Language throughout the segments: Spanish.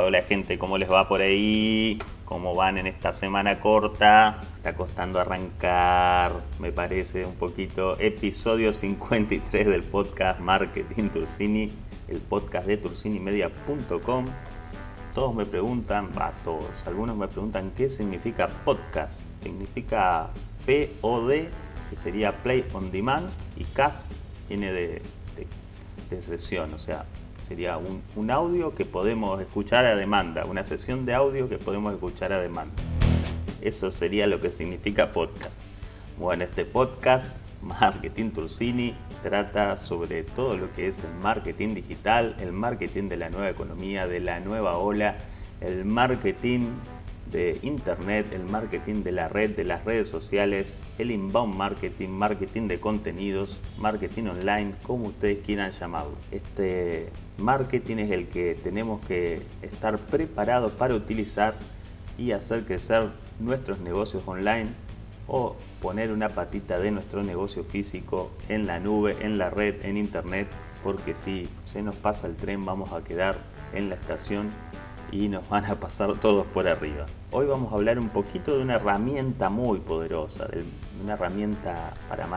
Hola gente, ¿cómo les va por ahí? ¿Cómo van en esta semana corta? Está costando arrancar, me parece un poquito. Episodio 53 del podcast Marketing Tursini, el podcast de tursinimedia.com. Todos me preguntan, algunos me preguntan qué significa podcast. Significa POD, que sería Play on Demand, y cast viene de sesión, o sea, sería un audio que podemos escuchar a demanda, una sesión de audio que podemos escuchar a demanda. Eso sería lo que significa podcast. Bueno, este podcast, Marketing Tursini, trata sobre todo lo que es el marketing digital, el marketing de la nueva economía, de la nueva ola, el marketing de internet, el marketing de la red, de las redes sociales, el inbound marketing, marketing de contenidos, marketing online, como ustedes quieran llamarlo. Este marketing es el que tenemos que estar preparados para utilizar y hacer crecer nuestros negocios online o poner una patita de nuestro negocio físico en la nube, en la red, en internet, porque si se nos pasa el tren vamos a quedar en la estación y nos van a pasar todos por arriba. Hoy vamos a hablar un poquito de una herramienta muy poderosa, de una herramienta para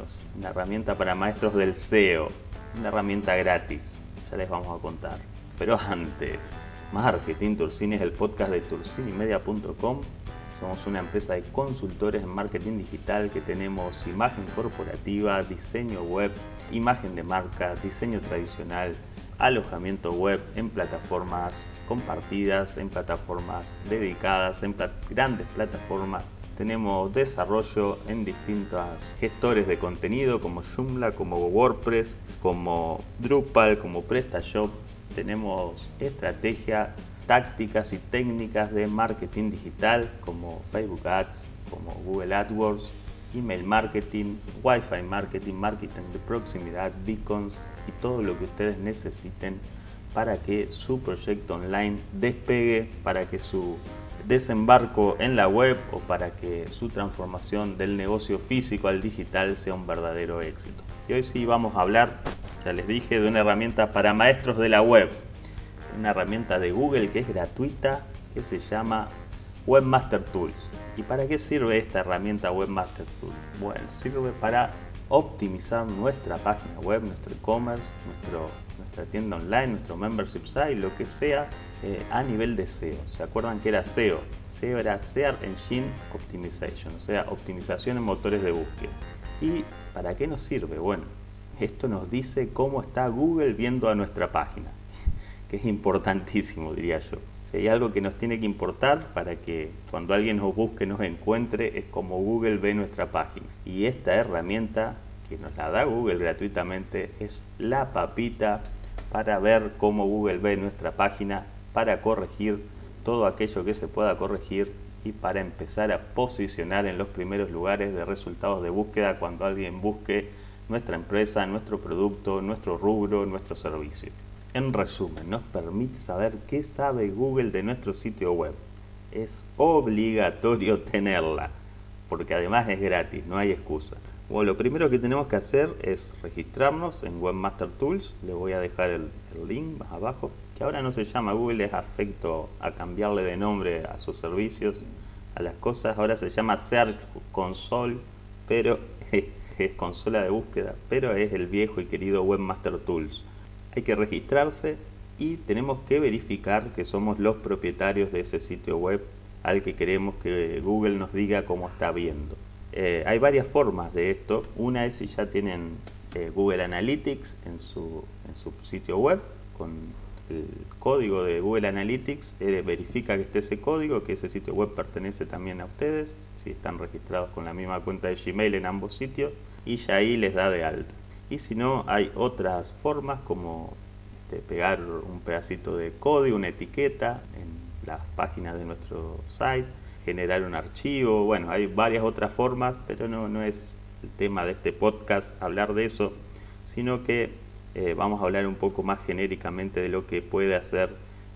maestros del SEO, una herramienta gratis, ya les vamos a contar. Pero antes, Marketing Tursini es el podcast de tursinimedia.com. Somos una empresa de consultores en marketing digital que tenemos imagen corporativa, diseño web, imagen de marca, diseño tradicional, alojamiento web en plataformas compartidas, en plataformas dedicadas, en grandes plataformas. Tenemos desarrollo en distintos gestores de contenido como Joomla, como WordPress, como Drupal, como PrestaShop. Tenemos estrategia, tácticas y técnicas de marketing digital como Facebook Ads, como Google AdWords, email marketing, Wi-Fi marketing, marketing de proximidad, beacons y todo lo que ustedes necesiten para que su proyecto online despegue, para que su desembarco en la web o para que su transformación del negocio físico al digital sea un verdadero éxito. Y hoy sí vamos a hablar, ya les dije, de una herramienta para maestros de la web, una herramienta de Google que es gratuita, que se llama Webmaster Tools. ¿Y para qué sirve esta herramienta Webmaster Tools? Bueno, sirve para optimizar nuestra página web, nuestro e-commerce, nuestra tienda online, nuestro membership site, lo que sea a nivel de SEO. ¿Se acuerdan que era SEO? SEO era Search Engine Optimization, o sea, optimización en motores de búsqueda. ¿Y para qué nos sirve? Bueno, esto nos dice cómo está Google viendo a nuestra página, que es importantísimo, diría yo. Si hay algo que nos tiene que importar para que cuando alguien nos busque, nos encuentre, es como Google ve nuestra página. Y esta herramienta que nos la da Google gratuitamente es la papita para ver cómo Google ve nuestra página, para corregir todo aquello que se pueda corregir y para empezar a posicionar en los primeros lugares de resultados de búsqueda cuando alguien busque nuestra empresa, nuestro producto, nuestro rubro, nuestro servicio. En resumen, nos permite saber qué sabe Google de nuestro sitio web. Es obligatorio tenerla, porque además es gratis, no hay excusa. Bueno, lo primero que tenemos que hacer es registrarnos en Webmaster Tools. Les voy a dejar el link más abajo, que ahora no se llama Google, les afecto a cambiarle de nombre a sus servicios, a las cosas. Ahora se llama Search Console, pero es consola de búsqueda, pero es el viejo y querido Webmaster Tools. Hay que registrarse y tenemos que verificar que somos los propietarios de ese sitio web al que queremos que Google nos diga cómo está viendo. Hay varias formas de esto. Una es si ya tienen Google Analytics en su sitio web con el código de Google Analytics, verifica que esté ese código, que ese sitio web pertenece también a ustedes, si están registrados con la misma cuenta de Gmail en ambos sitios, y ya ahí les da de alta. Y si no, hay otras formas como pegar un pedacito de código, una etiqueta en las páginas de nuestro site, generar un archivo. Bueno, hay varias otras formas, pero no es el tema de este podcast hablar de eso, sino que vamos a hablar un poco más genéricamente de lo que puede hacer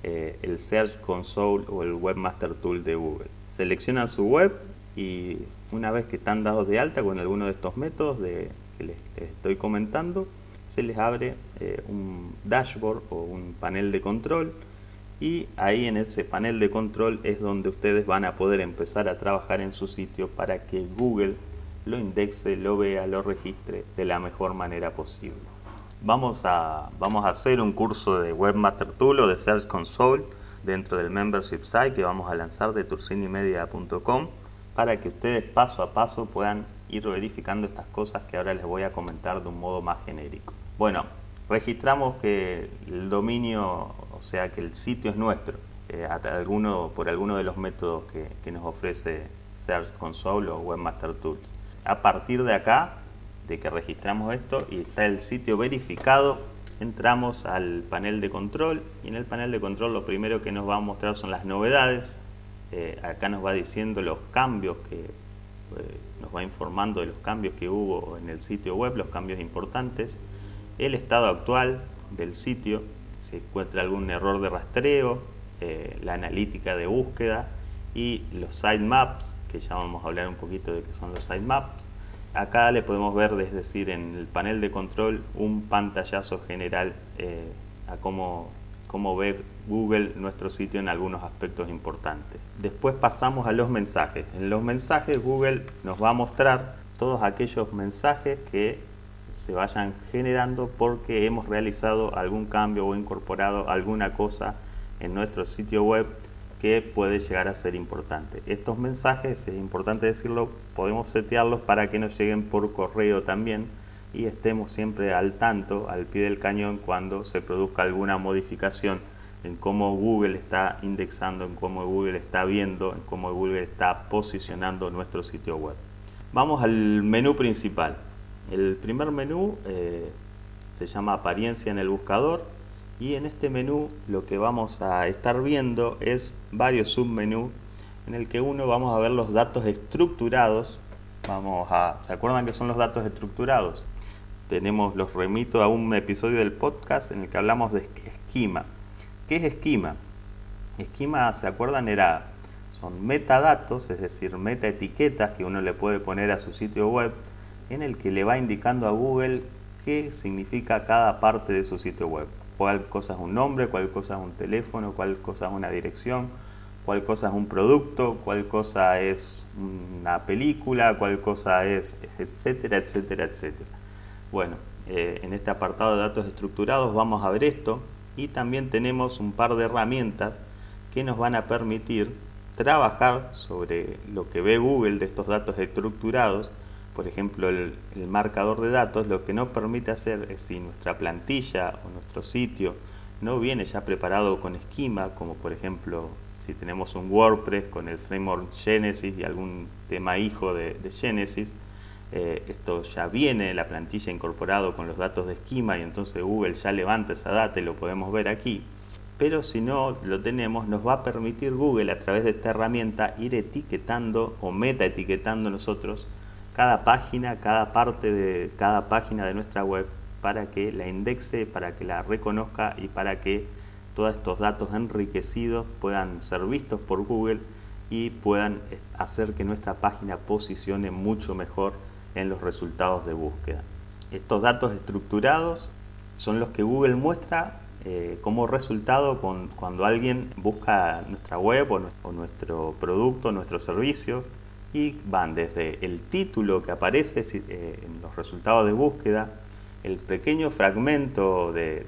el Search Console o el Webmaster Tool de Google. Seleccionan su web y una vez que están dados de alta con alguno de estos métodos que les estoy comentando, se les abre un dashboard o un panel de control y ahí en ese panel de control es donde ustedes van a poder empezar a trabajar en su sitio para que Google lo indexe, lo vea, lo registre de la mejor manera posible. Vamos a hacer un curso de Webmaster Tool o de Search Console dentro del membership site que vamos a lanzar de tursinimedia.com para que ustedes paso a paso puedan ir verificando estas cosas que ahora les voy a comentar de un modo más genérico. Bueno, registramos que el dominio, o sea que el sitio es nuestro, por alguno de los métodos que nos ofrece Search Console o Webmaster Tool. A partir de acá, de que registramos esto y está el sitio verificado, entramos al panel de control y en el panel de control lo primero que nos va a mostrar son las novedades. Acá nos va diciendo los cambios nos va informando de los cambios que hubo en el sitio web, los cambios importantes, el estado actual del sitio, si encuentra algún error de rastreo, la analítica de búsqueda y los sitemaps, que ya vamos a hablar un poquito de qué son los sitemaps. Acá le podemos ver, es decir, en el panel de control, un pantallazo general a cómo ve Google nuestro sitio en algunos aspectos importantes. Después pasamos a los mensajes. En los mensajes Google nos va a mostrar todos aquellos mensajes que se vayan generando porque hemos realizado algún cambio o incorporado alguna cosa en nuestro sitio web que puede llegar a ser importante. Estos mensajes, es importante decirlo, podemos setearlos para que nos lleguen por correo también y estemos siempre al tanto, al pie del cañón, cuando se produzca alguna modificación en cómo Google está indexando, en cómo Google está viendo, en cómo Google está posicionando nuestro sitio web. Vamos al menú principal. El primer menú se llama apariencia en el buscador y en este menú lo que vamos a estar viendo es varios submenús en el que vamos a ver los datos estructurados. ¿Se acuerdan qué son los datos estructurados? Los remito a un episodio del podcast en el que hablamos de esquema. ¿Qué es esquema? Esquema, ¿se acuerdan? Son metadatos, es decir, metaetiquetas que uno le puede poner a su sitio web en el que le va indicando a Google qué significa cada parte de su sitio web. Cuál cosa es un nombre, cuál cosa es un teléfono, cuál cosa es una dirección, cuál cosa es un producto, cuál cosa es una película, cuál cosa es, etcétera, etcétera, etcétera. Bueno, en este apartado de datos estructurados vamos a ver esto y también tenemos un par de herramientas que nos van a permitir trabajar sobre lo que ve Google de estos datos estructurados. Por ejemplo, el marcador de datos lo que nos permite hacer es, si nuestra plantilla o nuestro sitio no viene ya preparado con esquema, como por ejemplo si tenemos un WordPress con el framework Genesis y algún tema hijo de Genesis, esto ya viene en la plantilla incorporado con los datos de esquema y entonces Google ya levanta esa data y lo podemos ver aquí. Pero si no lo tenemos, nos va a permitir Google a través de esta herramienta ir etiquetando o metaetiquetando nosotros cada página, cada parte de cada página de nuestra web para que la indexe, para que la reconozca y para que todos estos datos enriquecidos puedan ser vistos por Google y puedan hacer que nuestra página posicione mucho mejor en los resultados de búsqueda. Estos datos estructurados son los que Google muestra como resultado cuando alguien busca nuestra web o nuestro producto, nuestro servicio, y van desde el título que aparece en los resultados de búsqueda, el pequeño fragmento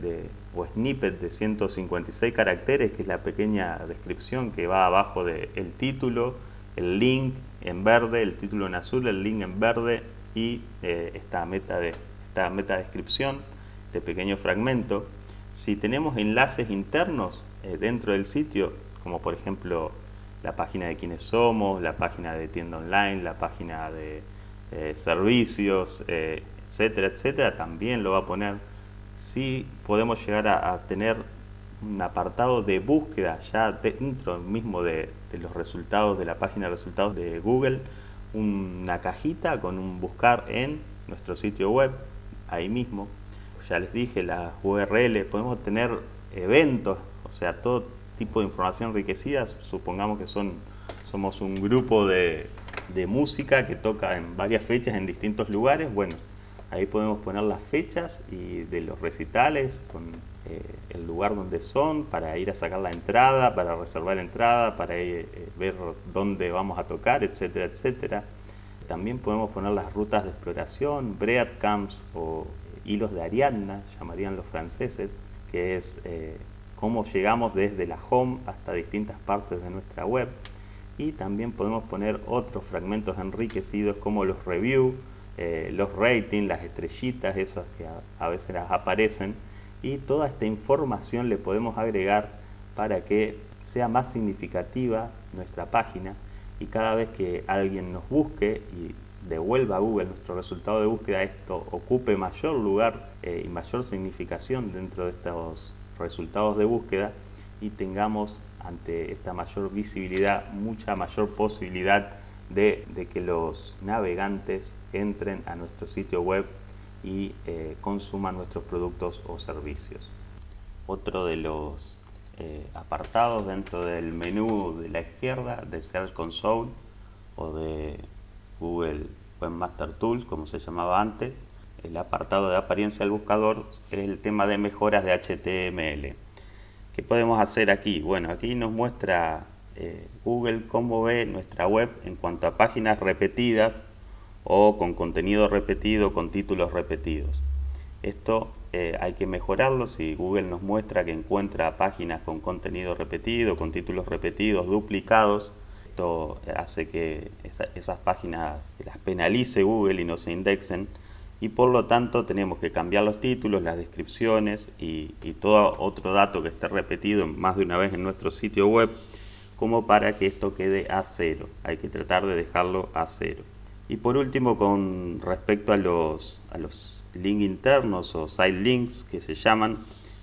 o snippet de 156 caracteres, que es la pequeña descripción que va abajo del título, el link en verde, el título en azul, el link en verde y esta meta descripción, este pequeño fragmento. Si tenemos enlaces internos dentro del sitio, como por ejemplo la página de quiénes somos, la página de tienda online, la página de servicios, etcétera, etcétera, también lo va a poner. Si podemos llegar a tener un apartado de búsqueda ya dentro mismo de los resultados de la página de resultados de Google, una cajita con un buscar en nuestro sitio web, ahí mismo. Ya les dije, las URL, podemos tener eventos, o sea, todo tipo de información enriquecida. Supongamos que somos un grupo de música que toca en varias fechas en distintos lugares. Bueno, ahí podemos poner las fechas y de los recitales el lugar donde son, para ir a sacar la entrada, para reservar entrada, para ver dónde vamos a tocar, etcétera, etcétera. También podemos poner las rutas de exploración, breadcrumbs o hilos de Ariadna, llamarían los franceses, que es cómo llegamos desde la home hasta distintas partes de nuestra web. Y también podemos poner otros fragmentos enriquecidos como los reviews, los ratings, las estrellitas, esas que a veces las aparecen. Y toda esta información le podemos agregar para que sea más significativa nuestra página, y cada vez que alguien nos busque y devuelva a Google nuestro resultado de búsqueda, esto ocupe mayor lugar y mayor significación dentro de estos resultados de búsqueda, y tengamos ante esta mayor visibilidad mucha mayor posibilidad de que los navegantes entren a nuestro sitio web y consuman nuestros productos o servicios. Otro de los apartados dentro del menú de la izquierda de Search Console o de Google Webmaster Tools, como se llamaba antes, el apartado de apariencia del buscador, es el tema de mejoras de HTML. ¿Qué podemos hacer aquí? Bueno, aquí nos muestra Google cómo ve nuestra web en cuanto a páginas repetidas o con contenido repetido, con títulos repetidos. Esto hay que mejorarlo. Si Google nos muestra que encuentra páginas con contenido repetido, con títulos repetidos, duplicados, esto hace que esas páginas las penalice Google y no se indexen, y por lo tanto tenemos que cambiar los títulos, las descripciones y todo otro dato que esté repetido más de una vez en nuestro sitio web, como para que esto quede a cero. Hay que tratar de dejarlo a cero. Y por último, con respecto a los links internos o side links que se llaman,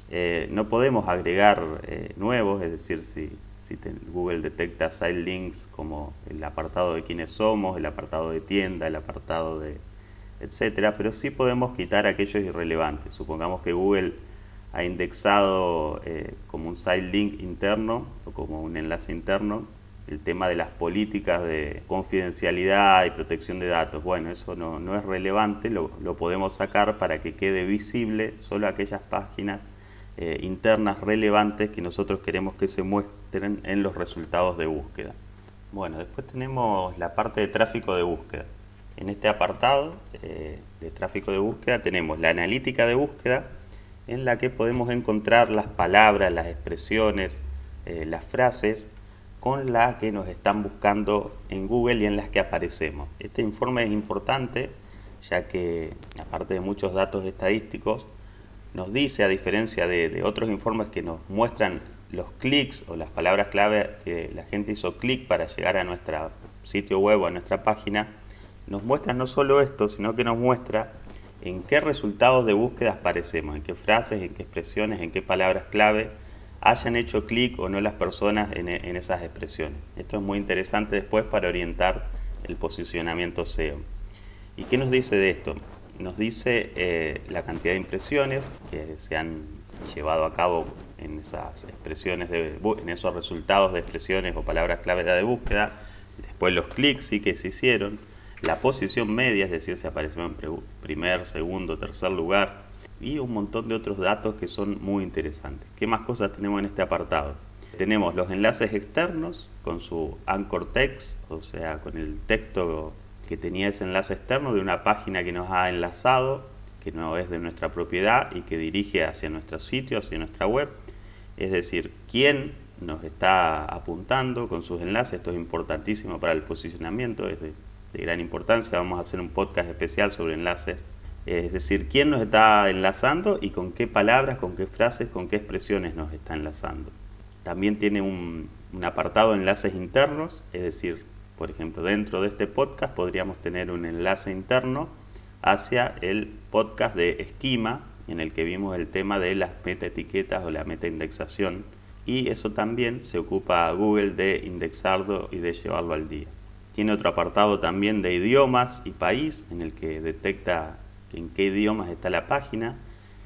no podemos agregar nuevos, es decir, si Google detecta side links como el apartado de quiénes somos, el apartado de tienda, el apartado de etcétera, pero sí podemos quitar aquellos irrelevantes. Supongamos que Google ha indexado como un side link interno o como un enlace interno el tema de las políticas de confidencialidad y protección de datos. Bueno, eso no es relevante, lo podemos sacar para que quede visible solo aquellas páginas internas relevantes que nosotros queremos que se muestren en los resultados de búsqueda. Bueno, después tenemos la parte de tráfico de búsqueda. En este apartado de tráfico de búsqueda tenemos la analítica de búsqueda, en la que podemos encontrar las palabras, las expresiones, las frases con las que nos están buscando en Google y en las que aparecemos. Este informe es importante, ya que aparte de muchos datos estadísticos, nos dice, a diferencia de otros informes que nos muestran los clics o las palabras clave que la gente hizo clic para llegar a nuestro sitio web o a nuestra página, nos muestra no solo esto, sino que nos muestra en qué resultados de búsqueda aparecemos, en qué frases, en qué expresiones, en qué palabras clave hayan hecho clic o no las personas en esas expresiones. Esto es muy interesante después para orientar el posicionamiento SEO. ¿Y qué nos dice de esto? Nos dice la cantidad de impresiones que se han llevado a cabo en esas expresiones, en esos resultados de expresiones o palabras clave de búsqueda, después los clics sí que se hicieron, la posición media, es decir, si apareció en primer, segundo, tercer lugar, y un montón de otros datos que son muy interesantes. ¿Qué más cosas tenemos en este apartado? Tenemos los enlaces externos con su anchor text, o sea, con el texto que tenía ese enlace externo de una página que nos ha enlazado, que no es de nuestra propiedad y que dirige hacia nuestro sitio, hacia nuestra web. Es decir, quién nos está apuntando con sus enlaces. Esto es importantísimo para el posicionamiento, es de gran importancia. Vamos a hacer un podcast especial sobre enlaces. Es decir, quién nos está enlazando y con qué palabras, con qué frases, con qué expresiones nos está enlazando. También tiene un apartado de enlaces internos, es decir, por ejemplo, dentro de este podcast podríamos tener un enlace interno hacia el podcast de Esquema, en el que vimos el tema de las metaetiquetas o la metaindexación, y eso también se ocupa a Google de indexarlo y de llevarlo al día. Tiene otro apartado también de idiomas y país, en el que detecta en qué idiomas está la página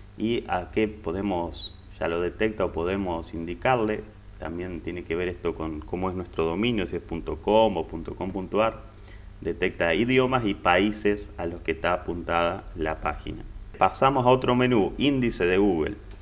y a qué ya lo detecta o podemos indicarle. También tiene que ver esto con cómo es nuestro dominio, si es .com o .com.ar. Detecta idiomas y países a los que está apuntada la página. Pasamos a otro menú, índice de Google.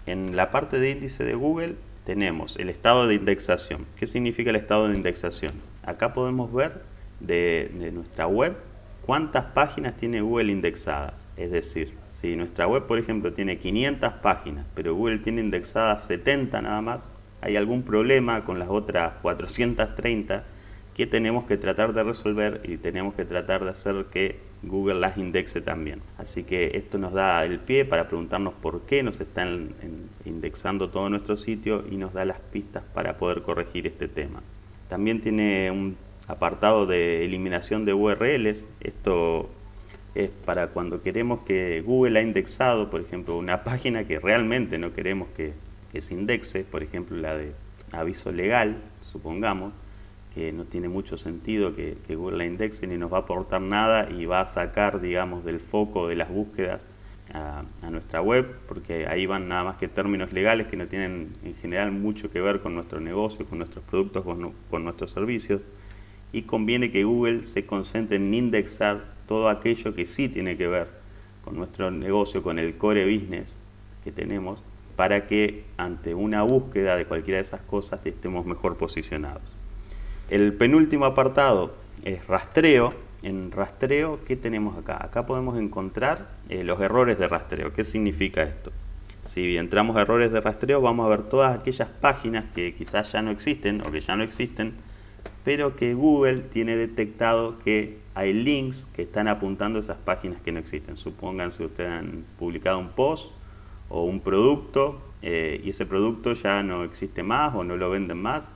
En la parte de índice de Google tenemos el estado de indexación. ¿Qué significa el estado de indexación? Acá podemos ver de nuestra web cuántas páginas tiene Google indexadas. Es decir, si nuestra web, por ejemplo, tiene 500 páginas, pero Google tiene indexadas 70 nada más, hay algún problema con las otras 430 que tenemos que tratar de resolver y tenemos que tratar de hacer que Google las indexe también. Así que esto nos da el pie para preguntarnos por qué nos están indexando todo nuestro sitio y nos da las pistas para poder corregir este tema. También tiene un apartado de eliminación de URLs. Esto es para cuando queremos que Google ha indexado, por ejemplo, una página que realmente no queremos que se indexe, por ejemplo la de aviso legal, supongamos, que no tiene mucho sentido que Google la indexe ni nos va a aportar nada y va a sacar, digamos, del foco de las búsquedas a nuestra web, porque ahí van nada más que términos legales que no tienen en general mucho que ver con nuestro negocio, con nuestros productos, con nuestros servicios, y conviene que Google se concentre en indexar todo aquello que sí tiene que ver con nuestro negocio, con el core business que tenemos, para que ante una búsqueda de cualquiera de esas cosas estemos mejor posicionados. El penúltimo apartado es rastreo. En rastreo, ¿qué tenemos acá? Acá podemos encontrar los errores de rastreo. ¿Qué significa esto? Si entramos a errores de rastreo, vamos a ver todas aquellas páginas que quizás ya no existen o que ya no existen, pero que Google tiene detectado que hay links que están apuntando a esas páginas que no existen. Supónganse que ustedes han publicado un post o un producto y ese producto ya no existe más o no lo venden más,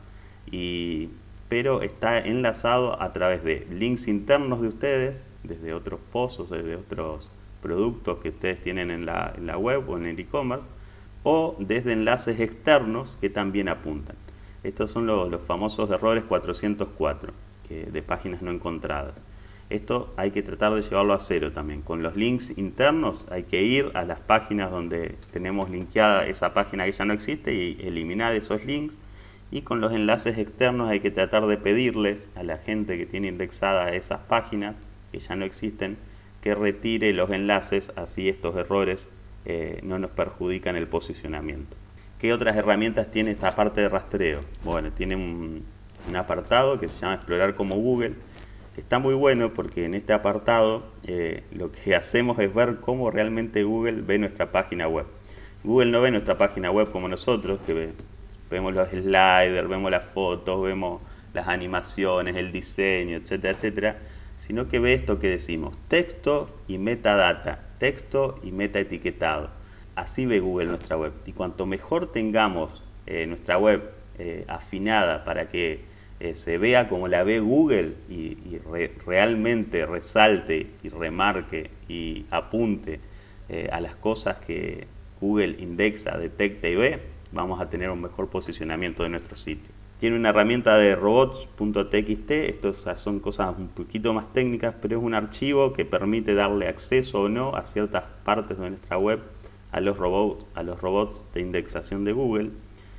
pero está enlazado a través de links internos de ustedes, desde otros posts, desde otros productos que ustedes tienen en la web o en el e-commerce, o desde enlaces externos que también apuntan. Estos son los famosos errores 404 de páginas no encontradas. Esto hay que tratar de llevarlo a cero también. Con los links internos hay que ir a las páginas donde tenemos linkeada esa página que ya no existe y eliminar esos links. Y con los enlaces externos hay que tratar de pedirles a la gente que tiene indexada esas páginas que ya no existen que retire los enlaces, así estos errores no nos perjudican el posicionamiento. ¿Qué otras herramientas tiene esta parte de rastreo? Bueno, tiene un apartado que se llama Explorar como Google, que está muy bueno porque en este apartado lo que hacemos es ver cómo realmente Google ve nuestra página web. Google no ve nuestra página web como nosotros, que vemos los sliders, vemos las fotos, vemos las animaciones, el diseño, etcétera, etcétera, sino que ve esto que decimos, texto y metadata, texto y meta etiquetado. Así ve Google nuestra web. Y cuanto mejor tengamos nuestra web afinada para que se vea como la ve Google y realmente resalte y remarque y apunte a las cosas que Google indexa, detecta y ve, vamos a tener un mejor posicionamiento de nuestro sitio. Tiene una herramienta de robots.txt, estos son cosas un poquito más técnicas, pero es un archivo que permite darle acceso o no a ciertas partes de nuestra web a los robots de indexación de Google.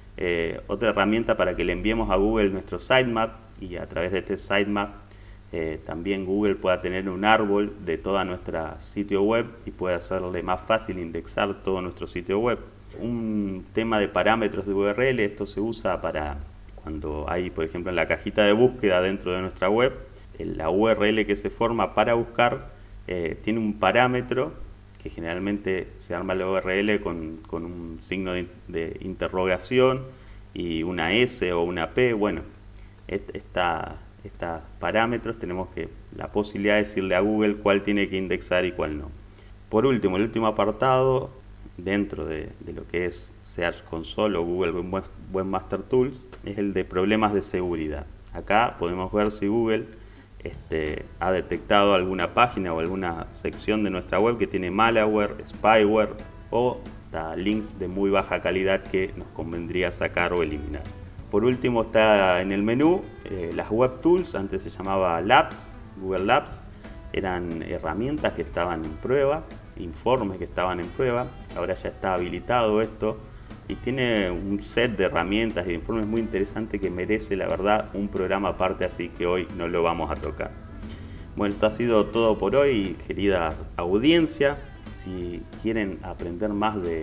Otra herramienta para que le enviemos a Google nuestro sitemap y a través de este sitemap también Google pueda tener un árbol de toda nuestra sitio web y pueda hacerle más fácil indexar todo nuestro sitio web. Un tema de parámetros de URL, esto se usa para cuando hay, por ejemplo, en la cajita de búsqueda dentro de nuestra web, la URL que se forma para buscar tiene un parámetro que generalmente se arma la URL con un signo de interrogación y una S o una P. Bueno, estos parámetros tenemos la posibilidad de decirle a Google cuál tiene que indexar y cuál no. Por último, el último apartado dentro de lo que es Search Console o Google Webmaster Tools es el de problemas de seguridad. Acá podemos ver si Google ha detectado alguna página o alguna sección de nuestra web que tiene malware, spyware o links de muy baja calidad que nos convendría sacar o eliminar. Por último está en el menú las Web Tools, antes se llamaba Labs, Google Labs, eran herramientas que estaban en prueba, informes que estaban en prueba, ahora ya está habilitado esto y tiene un set de herramientas y de informes muy interesante que merece, la verdad, un programa aparte, así que hoy no lo vamos a tocar. Bueno, esto ha sido todo por hoy, querida audiencia. Si quieren aprender más de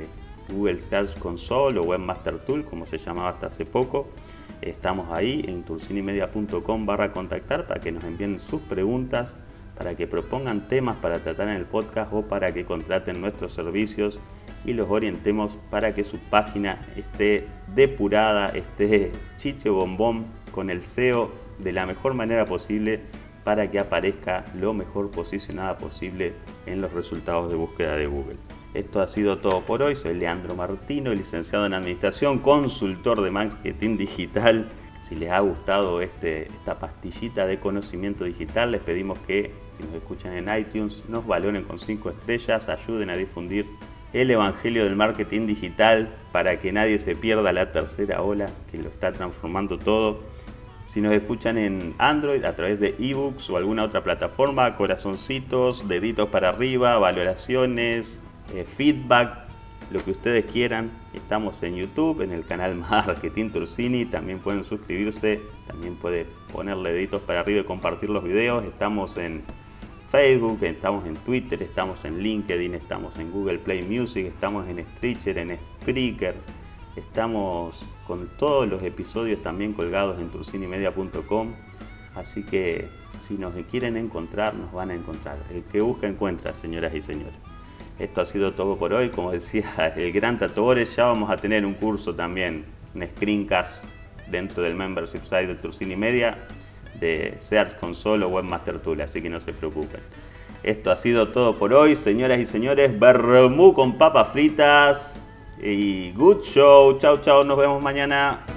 Google Search Console o Webmaster Tool, como se llamaba hasta hace poco. Estamos ahí en tulsinimedia.com/contactar para que nos envíen sus preguntas, para que propongan temas para tratar en el podcast o para que contraten nuestros servicios y los orientemos para que su página esté depurada, esté chiche bombón con el SEO de la mejor manera posible para que aparezca lo mejor posicionada posible en los resultados de búsqueda de Google. Esto ha sido todo por hoy. Soy Leandro Martino, licenciado en Administración, consultor de marketing digital. Si les ha gustado esta pastillita de conocimiento digital, les pedimos que, si nos escuchan en iTunes, nos valoren con 5 estrellas, ayuden a difundir el evangelio del marketing digital para que nadie se pierda la tercera ola que lo está transformando todo. Si nos escuchan en Android a través de ebooks o alguna otra plataforma, corazoncitos, deditos para arriba, valoraciones, feedback, lo que ustedes quieran. Estamos en YouTube, en el canal Marketing Tursini. También pueden suscribirse, también pueden ponerle deditos para arriba y compartir los videos. Estamos en Facebook, estamos en Twitter, estamos en LinkedIn, estamos en Google Play Music, estamos en Stitcher, en Spreaker. Estamos con todos los episodios también colgados en tulsinimedia.com. Así que si nos quieren encontrar, nos van a encontrar. El que busca encuentra, señoras y señores. Esto ha sido todo por hoy. Como decía el gran Tato Bores, ya vamos a tener un curso también, un screencast dentro del membership site de Tursini Media de Search Console o Webmaster Tool, así que no se preocupen. Esto ha sido todo por hoy, señoras y señores. Vermú con papas fritas y good show. Chau, chau, nos vemos mañana.